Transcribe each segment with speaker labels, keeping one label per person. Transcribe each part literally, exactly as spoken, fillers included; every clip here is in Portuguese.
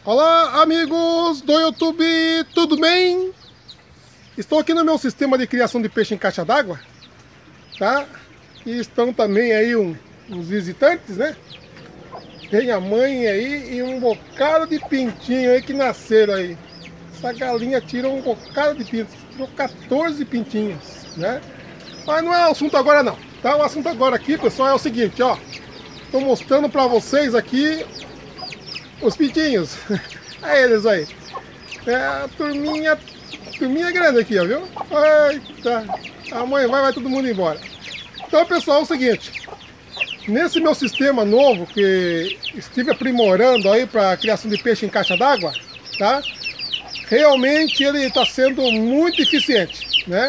Speaker 1: Olá, amigos do YouTube, tudo bem? Estou aqui no meu sistema de criação de peixe em caixa d'água, tá? E estão também aí um, uns visitantes, né? Tem a mãe aí e um bocado de pintinho aí que nasceram aí. Essa galinha tirou um bocado de pintos, tirou quatorze pintinhos, né? Mas não é o assunto agora não, tá? O assunto agora aqui, pessoal, é o seguinte, ó. Estou mostrando para vocês aqui os pintinhos. É eles aí. É a turminha, turminha grande aqui, ó, viu? Eita, a mãe vai, vai todo mundo embora. Então, pessoal, é o seguinte. Nesse meu sistema novo, que estive aprimorando aí para a criação de peixe em caixa d'água, tá? Realmente ele está sendo muito eficiente, né?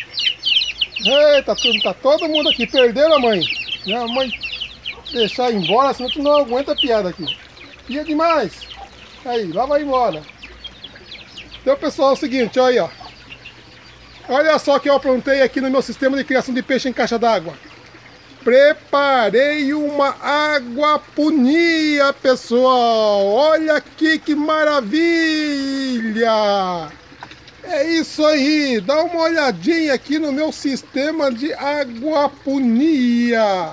Speaker 1: Eita, tá todo mundo aqui, perderam a mãe. Né? A mãe deixar embora, senão tu não aguenta a piada aqui. Pia demais. Aí, lá vai embora. Então, pessoal, é o seguinte, olha aí, ó. Olha só que eu aprontei aqui no meu sistema de criação de peixe em caixa d'água. Preparei uma aguapunia, pessoal. Olha aqui que maravilha. É isso aí. Dá uma olhadinha aqui no meu sistema de aguapunia.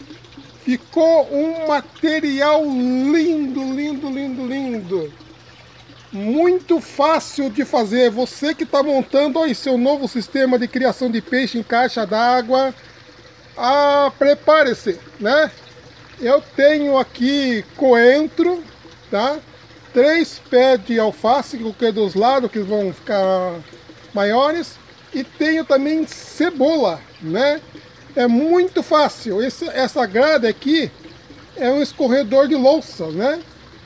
Speaker 1: Ficou um material lindo, lindo, lindo, lindo. Muito fácil de fazer. Você que está montando aí seu novo sistema de criação de peixe em caixa d'água, ah, prepare-se, né? Eu tenho aqui coentro, tá? Três pés de alface, que é dos lados, que vão ficar maiores. E tenho também cebola, né? É muito fácil. Esse, essa grade aqui é um escorredor de louça, né?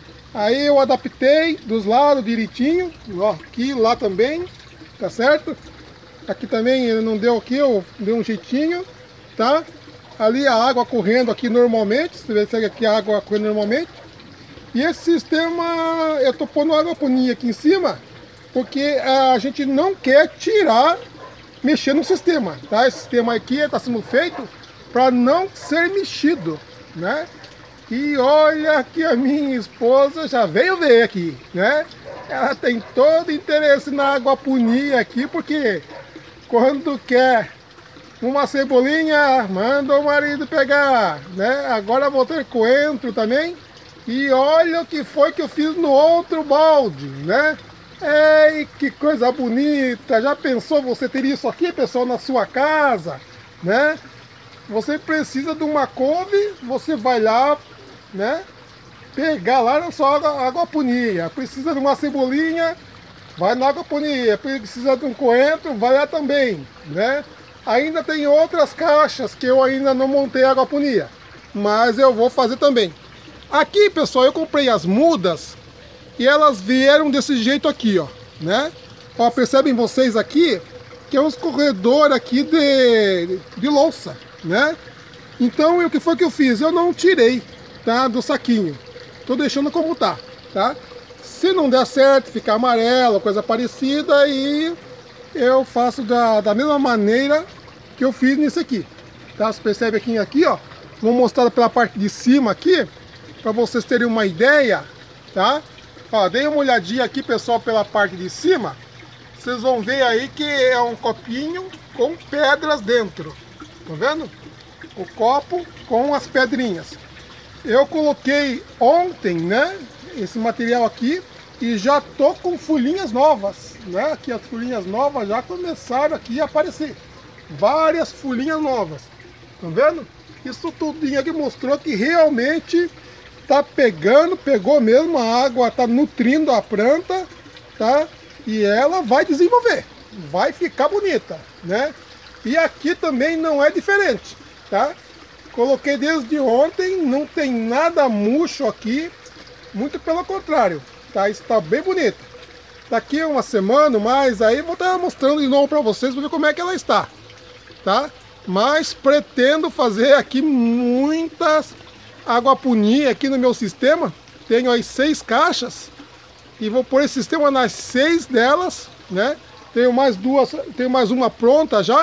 Speaker 1: Aí eu adaptei dos lados direitinho, ó, aqui, lá também, tá certo? Aqui também ele não deu aqui, eu dei um jeitinho, tá? Ali a água correndo aqui normalmente, você vê aqui a água correndo normalmente. E esse sistema, eu tô pondo água puninha aqui em cima, porque a gente não quer tirar, mexer no sistema, tá? Esse sistema aqui está sendo feito para não ser mexido, né? E olha que a minha esposa já veio ver aqui, né? Ela tem todo interesse na aguapunia aqui, porque quando quer uma cebolinha, manda o marido pegar, né? Agora vou ter coentro também. E olha o que foi que eu fiz no outro balde, né? Ei, que coisa bonita! Já pensou você ter isso aqui, pessoal, na sua casa, né? Você precisa de uma couve, você vai lá, né? Pegar lá na sua água, aguapunia. Precisa de uma cebolinha, vai na aguapunia. Precisa de um coentro, vai lá também, né? Ainda tem outras caixas que eu ainda não montei a aguapunia, mas eu vou fazer também. Aqui, pessoal, eu comprei as mudas e elas vieram desse jeito aqui, ó, né? Ó, percebem vocês aqui que é um escorredor aqui de, de louça, né? Então, o que foi que eu fiz? Eu não tirei, tá, do saquinho. Tô deixando como tá, tá? Se não der certo, ficar amarelo, coisa parecida, aí eu faço da, da mesma maneira que eu fiz nisso aqui, tá? Você percebe aqui, aqui, ó. Vou mostrar pela parte de cima aqui, para vocês terem uma ideia, tá? Ó, dei uma olhadinha aqui, pessoal, pela parte de cima. Vocês vão ver aí que é um copinho com pedras dentro. Tá vendo? O copo com as pedrinhas. Eu coloquei ontem, né? Esse material aqui. E já tô com folhinhas novas, né? Aqui as folhinhas novas já começaram aqui a aparecer. Várias folhinhas novas. Tá vendo? Isso tudinho aqui mostrou que realmente tá pegando, pegou mesmo, a água tá nutrindo a planta, tá? E ela vai desenvolver, vai ficar bonita, né? E aqui também não é diferente, tá? Coloquei desde ontem, não tem nada murcho aqui, muito pelo contrário, tá? Está bem bonita. Daqui a uma semana, mais aí vou estar mostrando de novo para vocês, para ver como é que ela está, tá? Mas pretendo fazer aqui muitas aguapunia aqui no meu sistema. Tenho aí seis caixas e vou pôr esse sistema nas seis delas, né? Tenho mais duas, tenho mais uma pronta já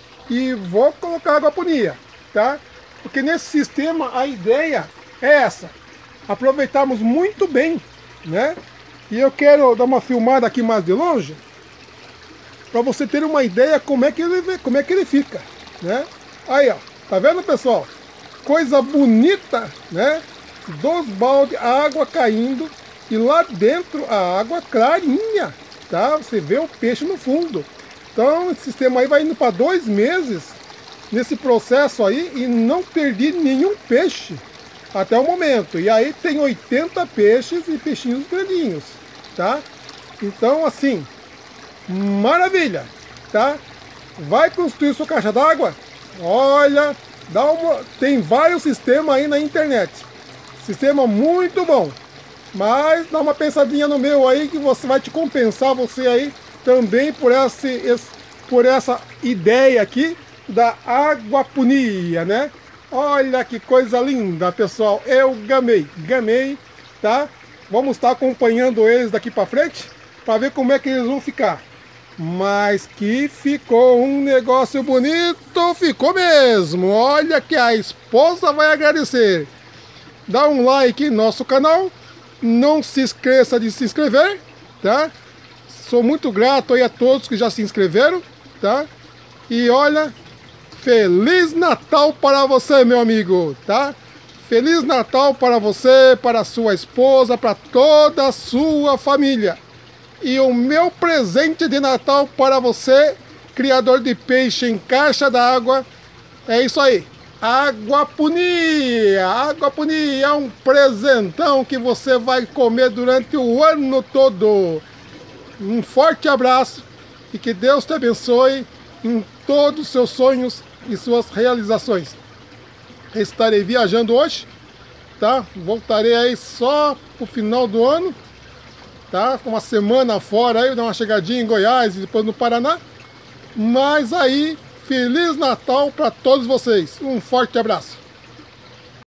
Speaker 1: e vou colocar aguapunia, tá? Porque nesse sistema a ideia é essa: aproveitarmos muito bem, né? E eu quero dar uma filmada aqui mais de longe, para você ter uma ideia como é que ele, como é que ele fica, né? Aí, ó, tá vendo, pessoal? Coisa bonita, né? Dos baldes, água caindo, e lá dentro a água clarinha, tá? Você vê o peixe no fundo. Então esse sistema aí vai indo para dois meses nesse processo aí e não perdi nenhum peixe até o momento. E aí tem oitenta peixes e peixinhos grandinhos, tá? Então assim, maravilha, tá? Vai construir sua caixa d'água? Olha, dá uma... tem vários sistemas aí na internet. Sistema muito bom. Mas dá uma pensadinha no meu aí que você vai te compensar, você aí também por, esse, esse, por essa ideia aqui da aquaponia, né? Olha que coisa linda, pessoal. Eu gamei, gamei, tá? Vamos estar acompanhando eles daqui para frente para ver como é que eles vão ficar. Mas que ficou um negócio bonito, ficou mesmo. Olha que a esposa vai agradecer. Dá um like no nosso canal. Não se esqueça de se inscrever, tá? Sou muito grato aí a todos que já se inscreveram, tá? E olha, Feliz Natal para você, meu amigo, tá? Feliz Natal para você, para a sua esposa, para toda a sua família. E o meu presente de Natal para você, criador de peixe em caixa d'água, é isso aí. Aquaponia, aquaponia é um presentão que você vai comer durante o ano todo. Um forte abraço e que Deus te abençoe em todos os seus sonhos e suas realizações. Estarei viajando hoje, tá? Voltarei aí só pro final do ano, tá? Uma semana fora aí, dar uma chegadinha em Goiás e depois no Paraná. Mas aí, Feliz Natal para todos vocês. Um forte abraço.